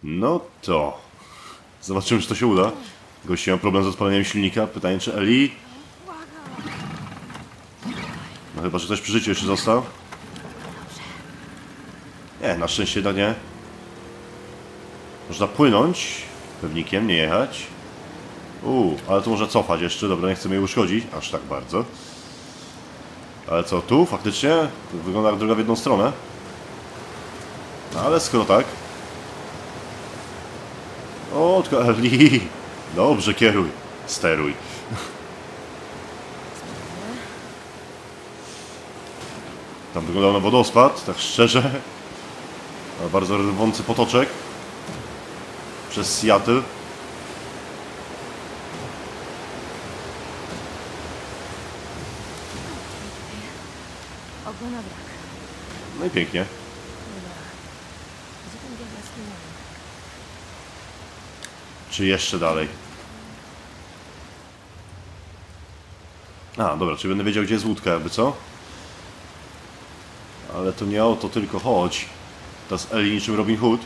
No to... Zobaczymy, czy to się uda. Gościu ma problem z odpaleniem silnika. Pytanie, czy Eli... No chyba, że ktoś przy życiu jeszcze został. Nie, na szczęście jednak nie. Można płynąć. Pewnikiem, nie jechać. Ale to można cofać jeszcze. Dobra, nie chcemy jej uszkodzić. Aż tak bardzo. Ale co, tu faktycznie? To wygląda jak droga w jedną stronę. No ale skoro tak... O, tylko Eli. Dobrze, kieruj. Steruj. Tam wyglądał na wodospad, tak szczerze. Bardzo rwący potoczek. Przez Seattle. Ogona brak. No i pięknie. Dobra. Gdzie ten diabelski moment? Czy jeszcze dalej? A, dobra, czyli będę wiedział, gdzie jest łódka, jakby co? Ale to nie o to tylko chodź. Teraz Eli niczym Robin Hood.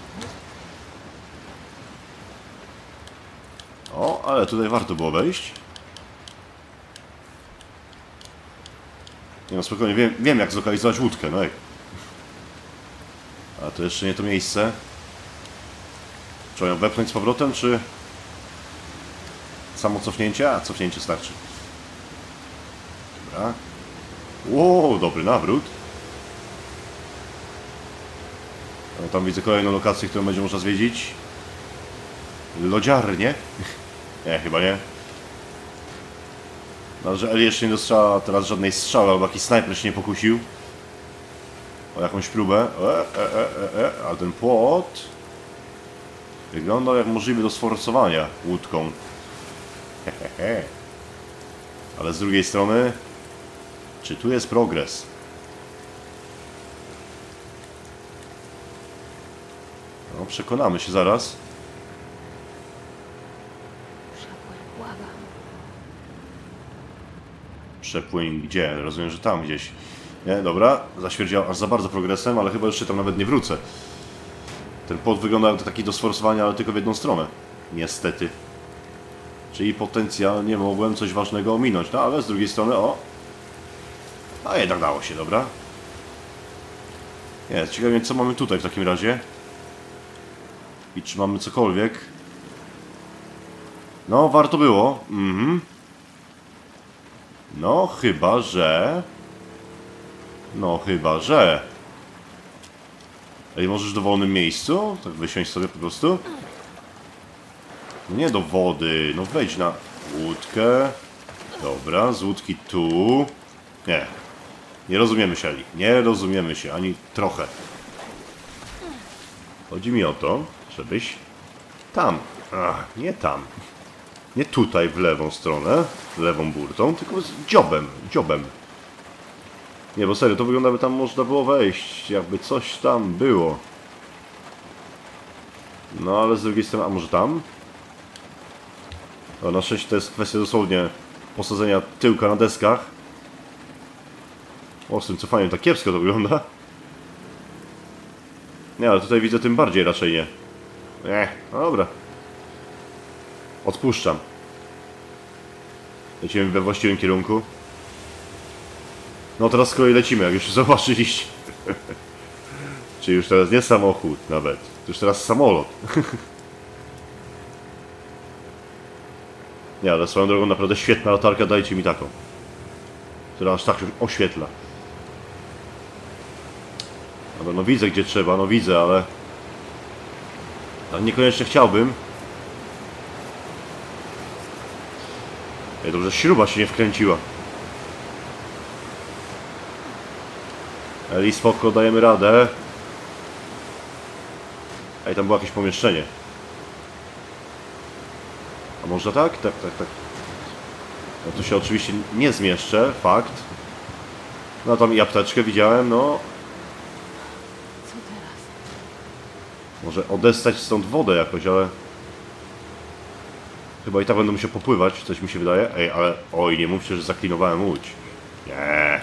O, ale tutaj warto było wejść. Nie no, spokojnie, wiem jak zlokalizować łódkę, no ej. A to jeszcze nie to miejsce. Trzeba ją wepchnąć z powrotem, czy... Samo cofnięcie? A, cofnięcie starczy. Dobra. Ło, dobry nawrót. No, tam widzę kolejną lokację, którą będzie można zwiedzić. Lodziarnię. Nie, chyba nie. No, że Eli jeszcze nie dostrzała teraz żadnej strzały, albo jakiś snajper się nie pokusił o jakąś próbę. A ten płot wyglądał jak możliwy do sforcowania łódką. Hehehe. Ale z drugiej strony, czy tu jest progres? No, przekonamy się zaraz. Przepłyń, błagam. Przepłyń gdzie? Rozumiem, że tam gdzieś. Nie, dobra, zaświerdział aż za bardzo progresem, ale chyba jeszcze tam nawet nie wrócę. Ten płot wygląda jak taki do sforsowania, ale tylko w jedną stronę. Niestety. Czyli potencjalnie mogłem coś ważnego ominąć. No ale z drugiej strony, o. A jednak dało się, dobra. Nie, ciekawe, co mamy tutaj w takim razie. I czy mamy cokolwiek? No, warto było. No, chyba, że... Ej, możesz w dowolnym miejscu? Tak wysiąść sobie po prostu? Nie do wody. No wejdź na łódkę. Dobra, z łódki tu. Nie. Nie rozumiemy się, Eli. Nie rozumiemy się, ani trochę. Chodzi mi o to, żebyś... Tam. Ach, nie tam. Nie tutaj w lewą stronę, lewą burtą, tylko z dziobem. Nie, bo serio, to wygląda, by tam można było wejść, jakby coś tam było. No, ale z drugiej strony, a może tam? No, na szczęście to jest kwestia dosłownie posadzenia tyłka na deskach. O, z tym cofaniem tak kiepsko to wygląda. Nie, ale tutaj widzę tym bardziej raczej nie. No dobra. Odpuszczam. Lecimy we właściwym kierunku. No teraz z kolei lecimy, jak już zobaczyliście. Czyli już teraz nie samochód nawet. To już teraz samolot. Nie, ale swoją drogą naprawdę świetna latarka, dajcie mi taką. Która aż tak już oświetla. Dobra, no widzę gdzie trzeba, no widzę, ale... niekoniecznie chciałbym. Ej, dobrze, śruba się nie wkręciła. Eli, spoko, dajemy radę. Ej, tam było jakieś pomieszczenie. A może tak? Tak. No tu się oczywiście nie zmieszczę, fakt. No tam i apteczkę widziałem, no. Co teraz? Może odestać stąd wodę jakoś, ale... Chyba i tak będę musiał popływać, coś mi się wydaje. Ej, ale... Oj, nie mówcie, że zaklinowałem łódź. Nie.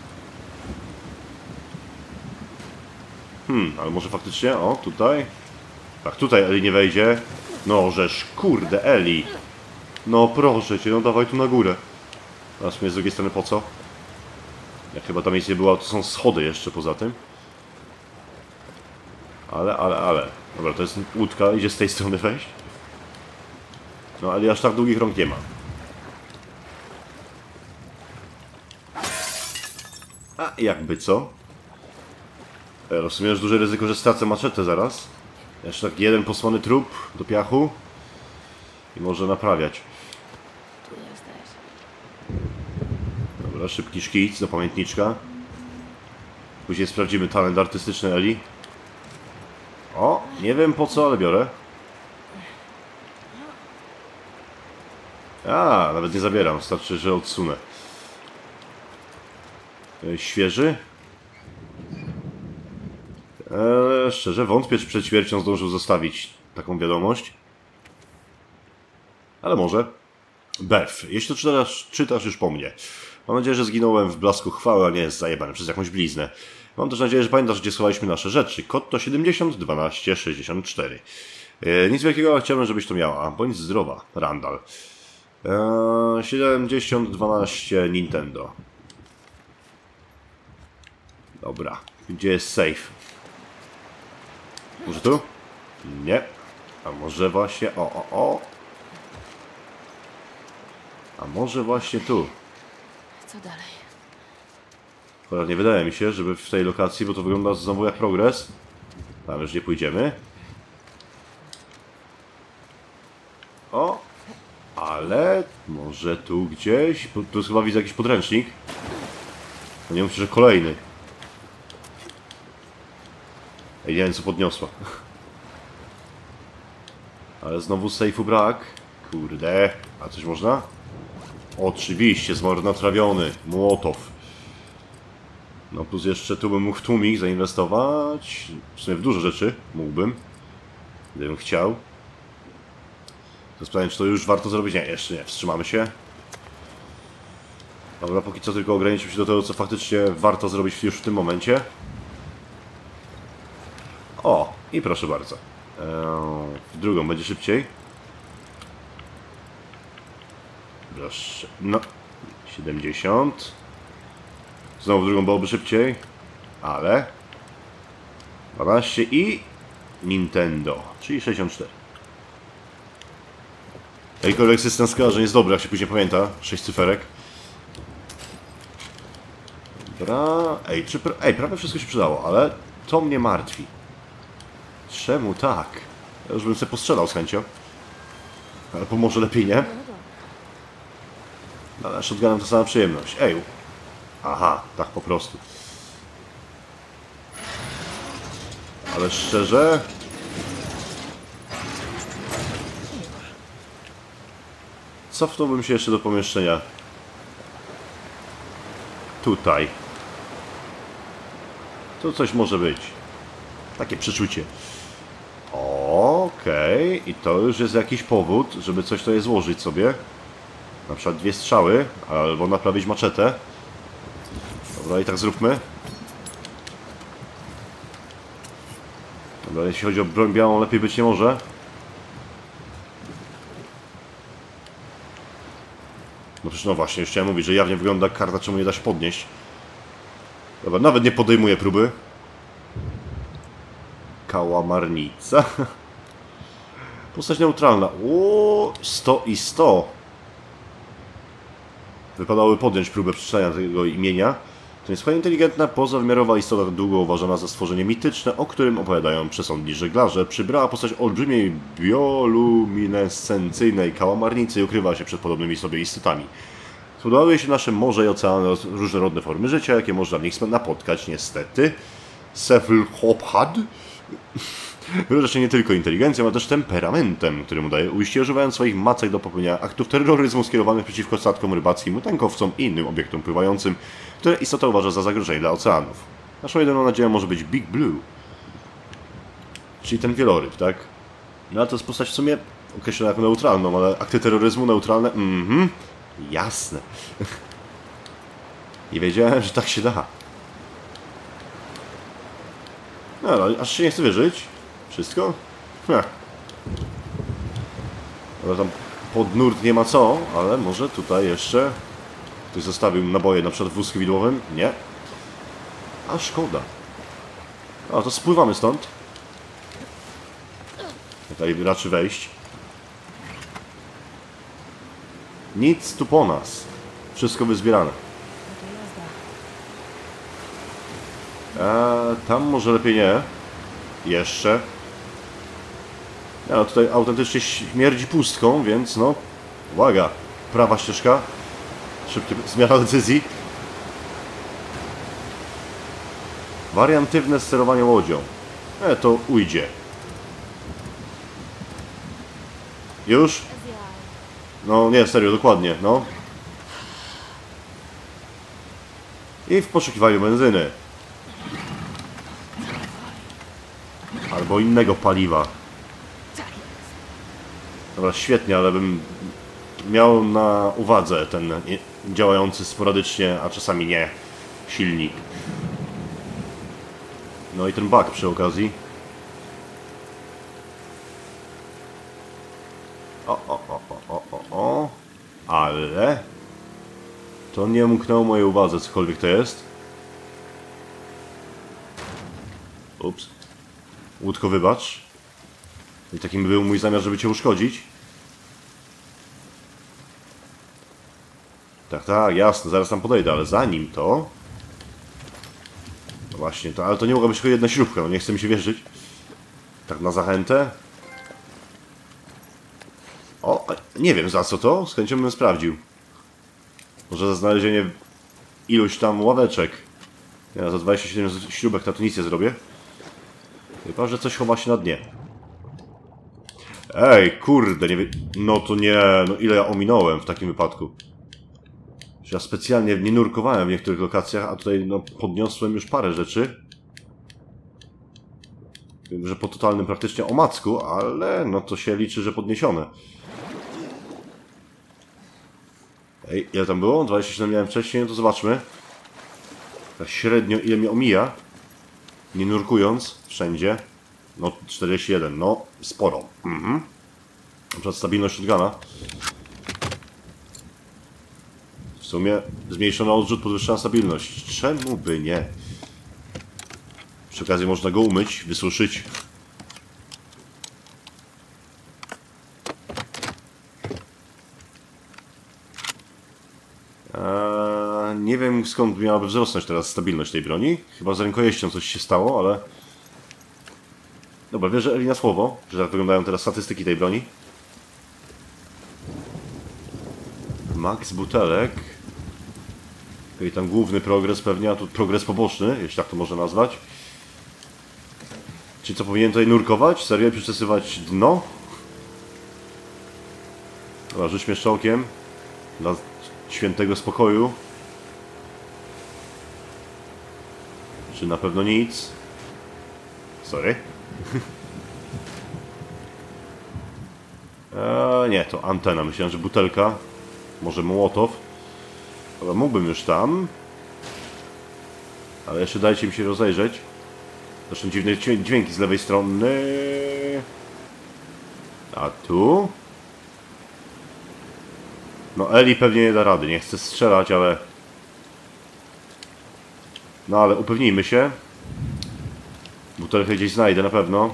Ale może faktycznie... O, tutaj... Tak, tutaj Eli nie wejdzie. No, żeż, kurde, Eli. No, proszę cię, no dawaj tu na górę. A w sumie z drugiej strony po co? Jak chyba tam miejsce była, to są schody jeszcze poza tym. Ale. Dobra, to jest łódka, idzie z tej strony wejść. No, ale aż tak długich rąk nie ma. A jakby co? W sumie jest duże ryzyko, że stracę maczetę zaraz. Jeszcze tak jeden posłany trup do piachu. I może naprawiać. Tu jesteś. Dobra, szybki szkic do pamiętniczka. Później sprawdzimy talent artystyczny Eli. O, nie wiem po co, ale biorę. A, nawet nie zabieram, wystarczy, że odsunę. Świeży? Szczerze wątpię, czy przed śmiercią zdążył zostawić taką wiadomość. Ale może. Beth, jeśli to czytasz już po mnie. Mam nadzieję, że zginąłem w blasku chwały, a nie jest zajebany przez jakąś bliznę. Mam też nadzieję, że pamiętasz, gdzie schowaliśmy nasze rzeczy. Kod to 70 12 64. Nic wielkiego, ale chciałbym, żebyś to miała. Bądź zdrowa, Randall. 70 12 Nintendo. Dobra. Gdzie jest safe? Może tu? Nie. A może właśnie... O. A może właśnie tu? Co dalej? Chociaż nie wydaje mi się, żeby w tej lokacji, bo to wygląda znowu jak progres. Tam już nie pójdziemy. O! Ale może tu gdzieś... Tu chyba widzę jakiś podręcznik. No nie myślę, że kolejny. Ej, nie wiem co podniosła. Ale znowu sejfu brak. Kurde. A coś można? Oczywiście, zmarnotrawiony. Młotow. No plus jeszcze tu bym mógł w tłumik zainwestować. W sumie w dużo rzeczy mógłbym. Gdybym chciał. To sprawdzę, czy to już warto zrobić. Nie, jeszcze nie. Wstrzymamy się. Dobra, póki co tylko ograniczymy się do tego, co faktycznie warto zrobić już w tym momencie. O, i proszę bardzo. W drugą będzie szybciej. Proszę. No. 70. Znowu w drugą byłoby szybciej. Ale 12 i Nintendo, czyli 64. Jakikolwiek system skojarzeń jest dobry, jak się później pamięta. 6 cyferek. Dobra. Ej, prawie wszystko się przydało, ale to mnie martwi. Czemu tak? Ja już bym sobie postrzelał z chęcią. Ale pomoże lepiej, nie? Ale shotgunem to sama przyjemność. Ej. Aha, tak po prostu. Ale szczerze... Cofnąłbym się jeszcze do pomieszczenia. Tutaj. Tu coś może być. Takie przeczucie. Okej. I to już jest jakiś powód, żeby coś tutaj złożyć sobie. Na przykład 2 strzały, albo naprawić maczetę. Dobra, i tak zróbmy. Dobra, jeśli chodzi o broń białą, lepiej być nie może. No przecież no właśnie, już chciałem mówić, że jawnie wygląda jak karta, czemu nie da się podnieść. Dobra, nawet nie podejmuję próby. Kałamarnica. Postać neutralna. O, 100 i 100. Wypadały podjąć próbę przeczytania tego imienia. To niesłychanie inteligentna, pozawymiarowa istota, długo uważana za stworzenie mityczne, o którym opowiadają przesądni żeglarze, przybrała postać olbrzymiej bioluminescencyjnej kałamarnicy i ukrywa się przed podobnymi sobie istotami. Budowały się nasze morze i oceany, różnorodne formy życia, jakie można w nich napotkać, niestety. Seflhophad wyróżnia się nie tylko inteligencją, ale też temperamentem, który mu daje ujście, używając swoich macek do popełniania aktów terroryzmu skierowanych przeciwko statkom rybackim, tankowcom i innym obiektom pływającym, które istota uważa za zagrożenie dla oceanów. Naszą jedyną nadzieją może być Big Blue. Czyli ten wieloryb, tak? No ale to jest postać w sumie określona jako neutralną, ale akty terroryzmu neutralne? Jasne. Nie wiedziałem, że tak się da. No ale aż się nie chce wierzyć. Wszystko? Ale tam pod nurt nie ma co, ale może tutaj jeszcze ktoś zostawił naboje na przykład w wózku widłowym? Nie. A szkoda. A to spływamy stąd. Tutaj raczy wejść. Nic tu po nas. Wszystko wyzbierane. To jazda. A tam może lepiej nie. Jeszcze. No tutaj autentycznie śmierdzi pustką, więc no. Uwaga. Prawa ścieżka. Szybkie zmiana decyzji. Wariantywne sterowanie łodzią. To ujdzie. Już? No nie, serio, dokładnie, no. I w poszukiwaniu benzyny. Albo innego paliwa. Dobra, świetnie, ale bym miał na uwadze ten działający sporadycznie, a czasami nie, silnik. No i ten bak przy okazji. O. Ale to nie umknęło mojej uwadze, cokolwiek to jest. Ups. Łódko, wybacz. I takim był mój zamiar, żeby cię uszkodzić. Tak, jasne, zaraz tam podejdę, ale zanim to... No właśnie, to, ale to nie mogła być tylko jedna śrubka, no nie chce mi się wierzyć. Tak na zachętę. O, nie wiem za co to, z chęcią bym sprawdził. Może za znalezienie iluś tam ławeczek. Ja za 27 śrubek na to nic nie zrobię. Chyba, że coś chowa się na dnie. Ej, kurde, nie wiem. No to nie, no ile ja ominąłem w takim wypadku. Ja specjalnie nie nurkowałem w niektórych lokacjach, a tutaj no, podniosłem już parę rzeczy. Wiem, że po totalnym praktycznie omacku, ale no to się liczy, że podniesione. Ej, ile tam było? 27 miałem wcześniej, no to zobaczmy. Tak średnio ile mnie omija. Nie nurkując wszędzie. No 41, no sporo. Na przykład stabilność shotguna. W sumie zmniejszona odrzut, podwyższona stabilność. Czemu by nie? Przy okazji można go umyć, wysuszyć. Nie wiem skąd miałaby wzrosnąć teraz stabilność tej broni. Chyba z rękojeścią coś się stało, ale... Dobra, wierzę Eli na słowo, że tak wyglądają teraz statystyki tej broni. Max butelek. I tam główny progres pewnie, a tu progres poboczny, jeśli tak to można nazwać. Czyli co, powinien tutaj nurkować? Serio? Przyczesywać dno? Dobra, rzućmy jeszcze okiem. Dla świętego spokoju. Czy na pewno nic? Sorry. Nie, to antena. Myślałem, że butelka. Może Mołotow. Dobra, mógłbym już tam. Ale jeszcze dajcie mi się rozejrzeć. Zresztą dziwne dźwięki z lewej strony. A tu? No Eli pewnie nie da rady. Nie chce strzelać, ale... No ale upewnijmy się. Butelkę gdzieś znajdę na pewno.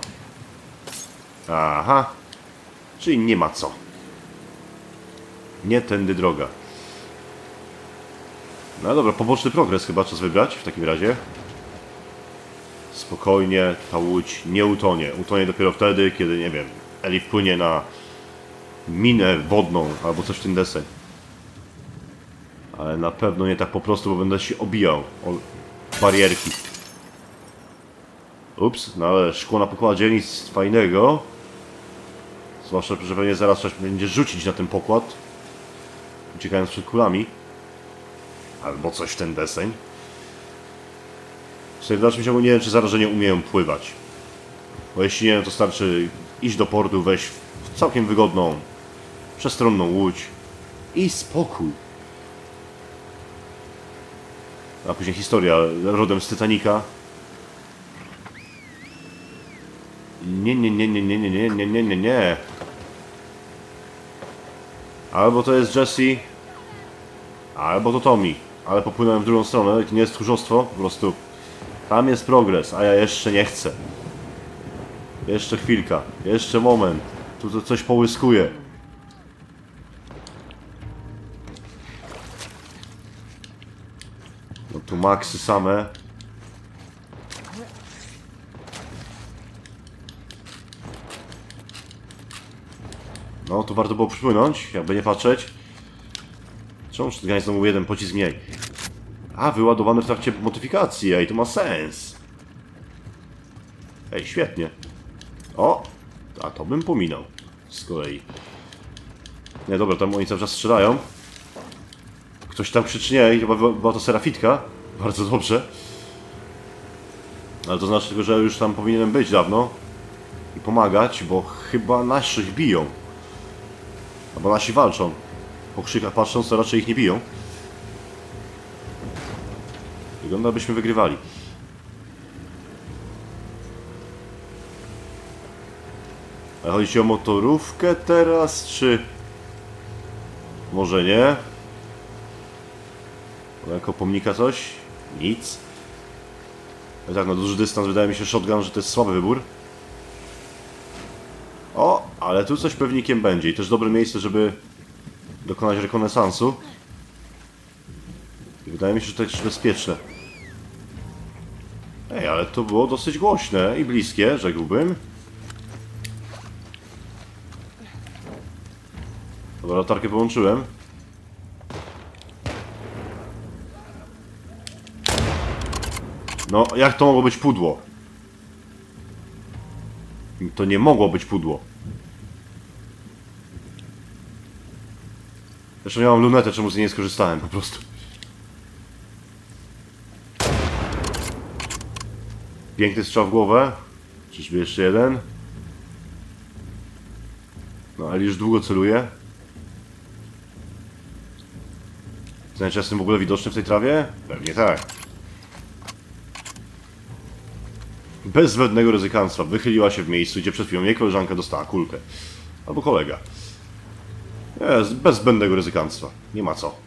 Aha. Czyli nie ma co. Nie tędy droga. No dobra, poboczny progres chyba czas wybrać w takim razie. Spokojnie, ta łódź nie utonie. Utonie dopiero wtedy, kiedy, nie wiem, Eli wpłynie na minę wodną albo coś w tym deseń. Ale na pewno nie tak po prostu, bo będę się obijał o barierki. Ups, no ale szkło na pokładzie, nic fajnego. Zwłaszcza, że pewnie zaraz coś będzie rzucić na ten pokład, uciekając przed kulami. Albo coś w ten deseń. W dalszym ciągu nie wiem, czy zarażenie umieją pływać. Bo jeśli nie, to starczy iść do portu, wejść w całkiem wygodną, przestronną łódź i spokój. A później historia rodem z Titanica. Nie, nie, nie, nie, nie, nie, nie, nie, nie, nie, nie. Albo to jest Jesse, albo to Tommy. Ale popłynąłem w drugą stronę, to nie jest tchórzostwo, po prostu. Tam jest progres, a ja jeszcze nie chcę. Jeszcze chwilka, jeszcze moment. Tu to coś połyskuje. No tu maksy same. No, tu warto było przypłynąć, jakby nie patrzeć. Czemu znowu znowu jeden pocisk mniej? A, wyładowany w trakcie modyfikacji, ej, to ma sens. Ej, świetnie. O, a to bym pominął. Z kolei. Nie, dobra, tam oni cały czas strzelają. Ktoś tam krzyczy nie, chyba była to Serafitka. Bardzo dobrze. Ale to znaczy tylko, że już tam powinienem być dawno. I pomagać, bo chyba naszych biją. Albo nasi walczą. Po krzykach patrząc, to raczej ich nie biją. Wygląda, abyśmy wygrywali. A chodzi ci o motorówkę teraz, czy... Może nie? Jako pomnika coś? Nic. Ale tak, na duży dystans wydaje mi się shotgun, że to jest słaby wybór. O, ale tu coś pewnikiem będzie i też dobre miejsce, żeby dokonać rekonesansu. I wydaje mi się, że to jest bezpieczne. Ej, ale to było dosyć głośne i bliskie, rzekłbym. Dobra, latarkę połączyłem. No, jak to mogło być pudło? To nie mogło być pudło. Zresztą miałem lunetę, czemu z niej nie skorzystałem po prostu. Piękny strzał w głowę. Czyżby jeszcze jeden? No, ale już długo celuje. Znaczy, jestem w ogóle widoczny w tej trawie? Pewnie tak. Bez zbędnego ryzykanstwa wychyliła się w miejscu, gdzie przed chwilą jej koleżanka dostała kulkę. Albo kolega. Jest, bez zbędnego ryzykanstwa. Nie ma co.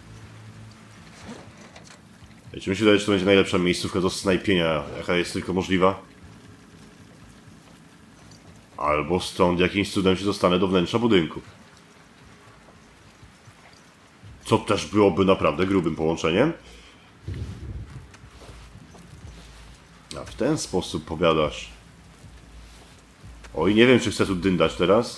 Czy mi się wydaje, że to będzie najlepsza miejscówka do snajpienia, jaka jest tylko możliwa? Albo stąd jakimś cudem się dostanę do wnętrza budynku. Co też byłoby naprawdę grubym połączeniem. A w ten sposób powiadasz. Oj, nie wiem, czy chcę tu dyndać teraz.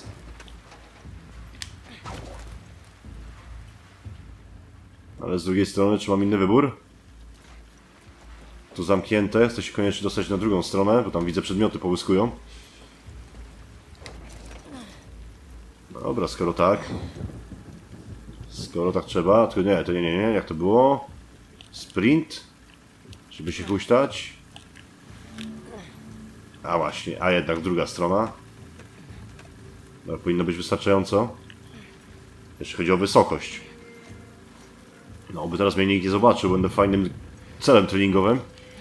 Ale z drugiej strony, czy mam inny wybór? Tu zamknięte, chcę się koniecznie dostać na drugą stronę, bo tam widzę przedmioty połyskują. Dobra, skoro tak. Skoro tak trzeba, to nie, nie, jak to było? Sprint? Żeby się huśtać? A właśnie, a jednak druga strona. No, powinno być wystarczająco. Jeśli chodzi o wysokość. No, oby teraz mnie nikt nie zobaczył, będę fajnym celem treningowym.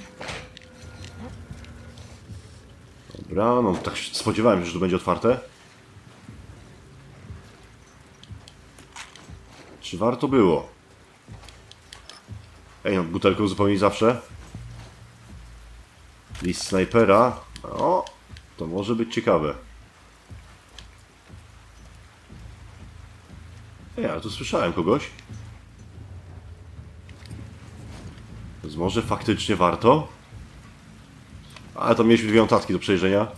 Dobra, no tak się spodziewałem się, że to będzie otwarte. Czy warto było? Ej, no butelkę uzupełnić zawsze. List snajpera. O, to może być ciekawe. Ej, ale tu słyszałem kogoś. Więc może faktycznie warto. Ale to mieliśmy dwie notatki do przejrzenia.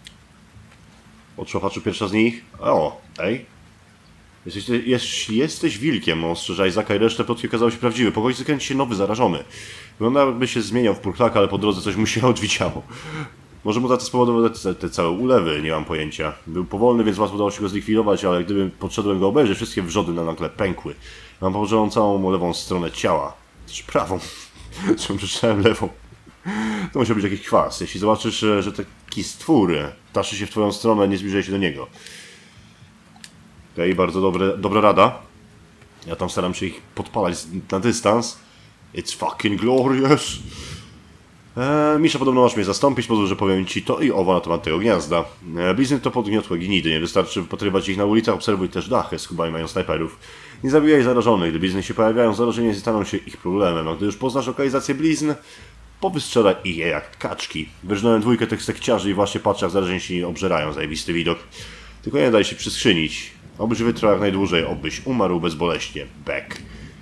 Od szłapaczu pierwsza z nich. O, ej. Jeśli jesteś wilkiem, ostrzeża Izaka i resztę plotki okazały się prawdziwe. Po końcu kręci się nowy, zarażony. Wygląda jakby się zmieniał w purchlaka, ale po drodze coś mu się odwiciało. Może mu to spowodowały te całe ulewy, nie mam pojęcia. Był powolny, więc łatwo udało się go zlikwidować, ale gdybym podszedłem go obejrzeć, wszystkie wrzody na nagle pękły. Mam położoną całą lewą stronę ciała. Też prawą. Czemu przeczytałem lewą? To musiał być jakiś kwas. Jeśli zobaczysz, że taki stwór taszy się w twoją stronę, nie zbliżaj się do niego. Okej, bardzo dobra rada. Ja tam staram się ich podpalać na dystans. It's fucking glorious. Misza, podobno masz mnie zastąpić, pozwól, że powiem ci to i owo na temat tego gniazda. Blizny to podgniotłe gnidy, nie wystarczy wypatrywać ich na ulicach, obserwuj też dachy, skubami mają snajperów. Nie zabijaj zarażonych, gdy blizny się pojawiają, zarażenie staną się ich problemem, a gdy już poznasz lokalizację blizn, powystrzelaj ich je jak kaczki. Wyrżnąłem 2 tych sekciarzy i właśnie patrzę, jak zarażeni się obżerają, zajebisty widok. Tylko nie daj się przyskrzynić. Obyś wytrwał jak najdłużej, obyś umarł bezboleśnie. Beck.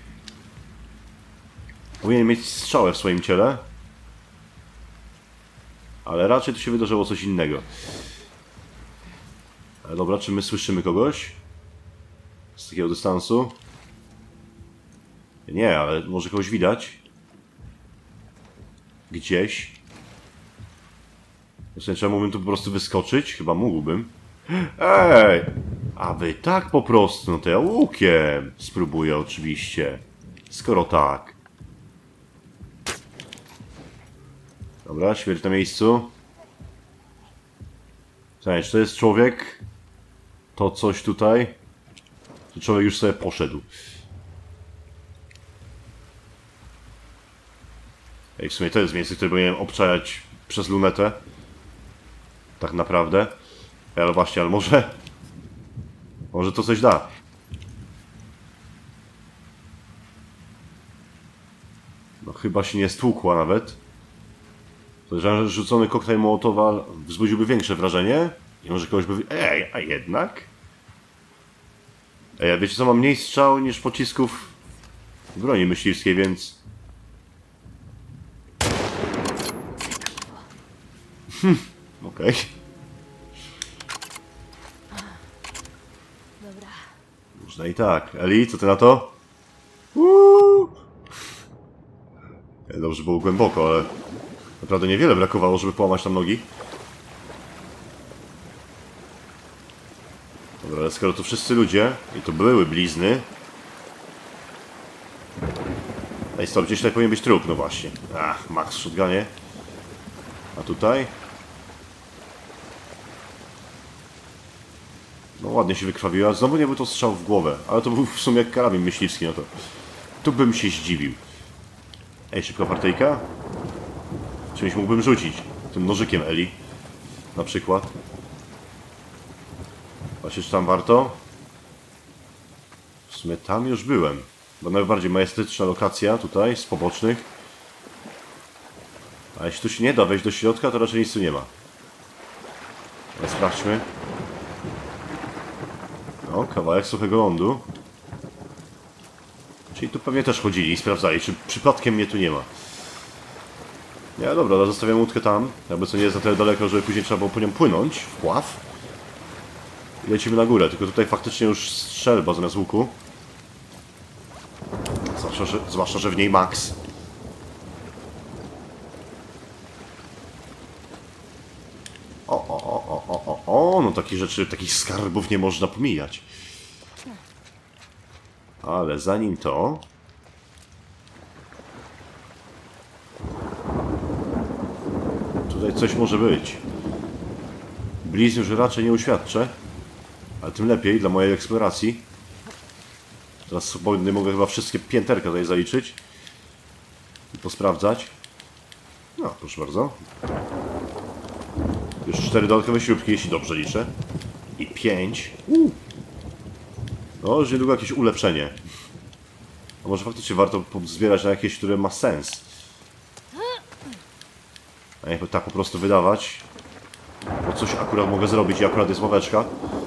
Powinien mieć strzałę w swoim ciele. Ale raczej tu się wydarzyło coś innego. Ale dobra, czy my słyszymy kogoś? Z takiego dystansu? Nie, ale może kogoś widać? Gdzieś? Czy mógłbym tu po prostu wyskoczyć? Chyba mógłbym. Ej! A wy tak po prostu, no to ja łukiem spróbuję oczywiście. Skoro tak. Dobra, śmierć na miejscu. Cześć, czy to jest człowiek? To coś tutaj? Czy człowiek już sobie poszedł? Ej, w sumie to jest miejsce, które powinienem obczajać przez lunetę. Tak naprawdę. Ale właśnie, ale może... Może to coś da. No chyba się nie stłukła nawet. Podejrzewam, że rzucony koktajl Mołotowa wzbudziłby większe wrażenie. I może kogoś by... Ej, a jednak? Ej, a wiecie co, mam mniej strzał niż pocisków w broni myśliwskiej, więc... Okej. Dobra. Można i tak. Eli, co ty na to? Dobrze było głęboko, ale... Naprawdę niewiele brakowało, żeby połamać tam nogi. Dobra, ale skoro to wszyscy ludzie, i to były blizny... Ej, stop, gdzieś tutaj powinien być trup, no właśnie. Ach, Max w shotgunie. A tutaj? No ładnie się wykrwawiła. Znowu nie był to strzał w głowę, ale to był w sumie jak karabin myśliwski, no to... Tu bym się zdziwił. Ej, szybka partyjka? Czymś mógłbym rzucić. Tym nożykiem Eli. Na przykład. Właśnie, czy tam warto? W sumie tam już byłem. Bo najbardziej majestatyczna lokacja tutaj, z pobocznych. A jeśli tu się nie da wejść do środka, to raczej nic tu nie ma. Ale sprawdźmy. No, kawałek suchego lądu. Czyli tu pewnie też chodzili i sprawdzali, czy przypadkiem mnie tu nie ma. Nie, dobra, zostawiam łódkę tam. Jakby co nie jest na tyle daleko, żeby później trzeba było po nią płynąć w pław. I lecimy na górę, tylko tutaj faktycznie już strzelba zamiast łuku. Zwłaszcza, że w niej Max. O, no takich rzeczy, takich skarbów nie można pomijać. Ale zanim to... Tutaj coś może być. Blizn już raczej nie uświadczę. Ale tym lepiej dla mojej eksploracji. Teraz swobodnie mogę chyba wszystkie pięterka tutaj zaliczyć. I posprawdzać. No, proszę bardzo. Już 4 dodatkowe śrubki, jeśli dobrze liczę. I 5. No, już niedługo jakieś ulepszenie. A może faktycznie warto zbierać na jakieś, które ma sens. A nie tak po prostu wydawać. Bo coś akurat mogę zrobić i akurat jest ławeczka.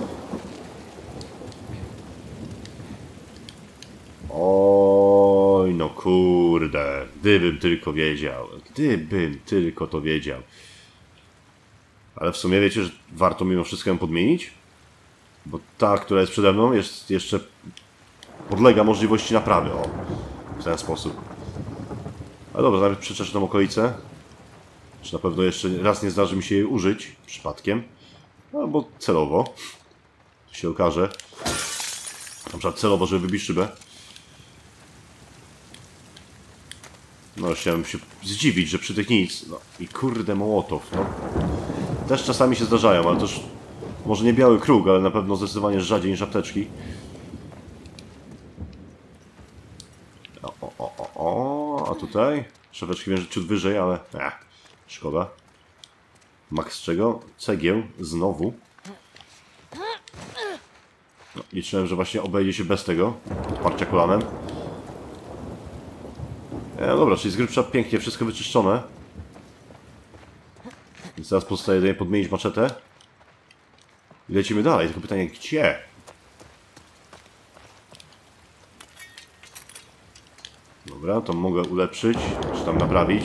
Oj, no kurde. Gdybym tylko wiedział. Gdybym tylko to wiedział. Ale w sumie wiecie, że warto mimo wszystko ją podmienić? Bo ta, która jest przede mną, jest jeszcze... podlega możliwości naprawy. O, w ten sposób. Ale dobra, najpierw przeczeszę tą okolicę. Czy na pewno jeszcze raz nie zdarzy mi się jej użyć przypadkiem. Albo celowo. To się okaże. Na przykład celowo, żeby wybić szybę. No, chciałem się zdziwić, że przy tych nic... No i kurde Mołotow, no. Też czasami się zdarzają, ale też... Może nie biały kruk, ale na pewno zdecydowanie rzadziej niż apteczki. A tutaj? Szeweczki wiem, że ciut wyżej, ale... Szkoda. Max czego? Cegieł. Znowu. No, liczyłem, że właśnie obejdzie się bez tego. Podparcia kolanem. No dobra, czyli z grubsza pięknie, wszystko wyczyszczone. Więc teraz pozostaje jedynie podmienić maczetę. I lecimy dalej, tylko pytanie, gdzie? Dobra, to mogę ulepszyć, czy tam naprawić.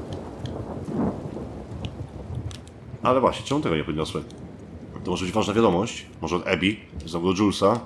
Ale właśnie, czemu tego nie podniosłem? To może być ważna wiadomość. Może od Abby, znowu do Julesa.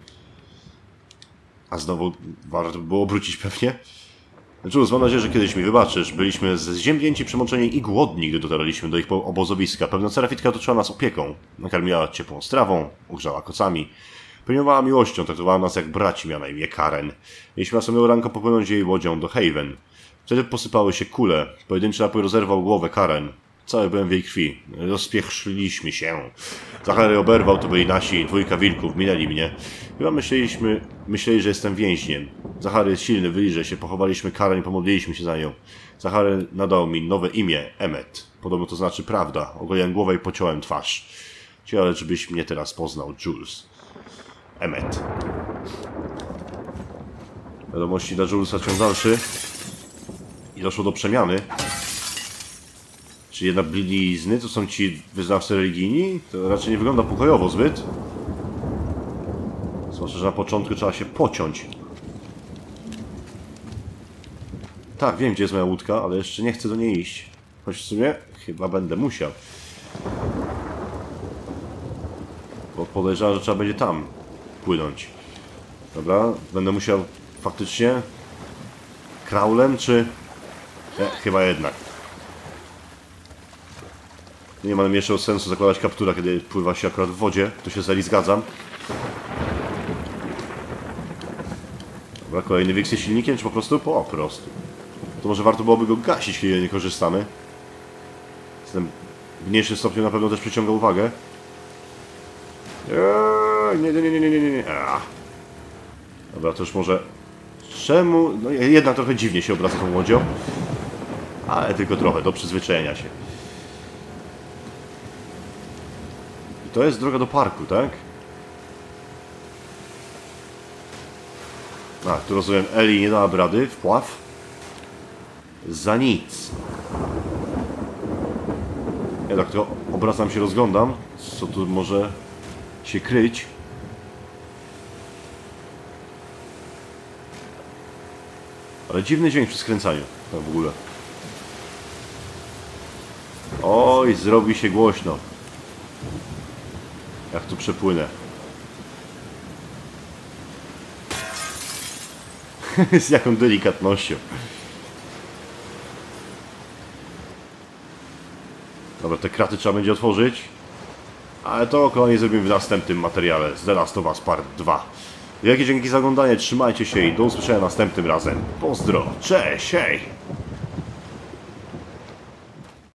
A znowu warto by było obrócić pewnie. Jules, mam nadzieję, że kiedyś mi wybaczysz. Byliśmy zziębnięci, przemoczeni i głodni, gdy dotarliśmy do ich obozowiska. Pewna serafitka otoczyła nas opieką. Nakarmiła ciepłą strawą, ogrzała kocami. Pełniowała miłością, traktowała nas jak braci, miała na imię Karen. Mieliśmy następnego ranka popłynąć jej łodzią do Haven. Wtedy posypały się kule. Pojedynczy napój rozerwał głowę Karen. Cały byłem w jej krwi. Rozpierzchliśmy się. Zachary oberwał, to byli nasi, dwójka wilków, minęli mnie. Chyba myśleli, że jestem więźniem. Zachary jest silny, wyliże się, pochowaliśmy Karen i pomodliliśmy się za nią. Zachary nadał mi nowe imię, Emmet. Podobno to znaczy prawda. Ogoliłem głowę i pociąłem twarz. Ciekawe, żebyś mnie teraz poznał, Jules. Emmet. Wiadomości dla Julesa ciąg dalszy. I doszło do przemiany. Czy jednak blizny to są ci wyznawcy religijni? To raczej nie wygląda pokojowo zbyt. Zwłaszcza, że na początku trzeba się pociąć. Tak, wiem, gdzie jest moja łódka, ale jeszcze nie chcę do niej iść. Choć w sumie chyba będę musiał. Bo podejrzewam, że trzeba będzie tam płynąć. Dobra, będę musiał faktycznie kraulem, czy... Nie, chyba jednak. Nie ma mniejszego sensu zakładać kaptura, kiedy pływa się akurat w wodzie. Tu się z Eli zgadzam. Dobra, kolejny wiks jest silnikiem, czy po prostu? Po prostu. To może warto byłoby go gasić, kiedy nie korzystamy. Jestem w mniejszym stopniu na pewno też przyciąga uwagę. Nie. Dobra, to już może... Czemu? No jednak trochę dziwnie się obraca tą łodzią. Ale tylko trochę, do przyzwyczajenia się. I to jest droga do parku, tak? A, tu rozumiem, Eli nie dała rady, wpław. Za nic. Ja tak to obracam się, rozglądam, co tu może się kryć. Ale dziwny dźwięk przy skręcaniu, tak w ogóle. Oj, zrobi się głośno. Jak tu przepłynę. Z jaką delikatnością. Dobra, te kraty trzeba będzie otworzyć. Ale to kolejnie zrobimy w następnym materiale z The Last of Us Part 2. Wielkie dzięki za oglądanie, trzymajcie się i do usłyszenia następnym razem. Pozdro, cześć, hej!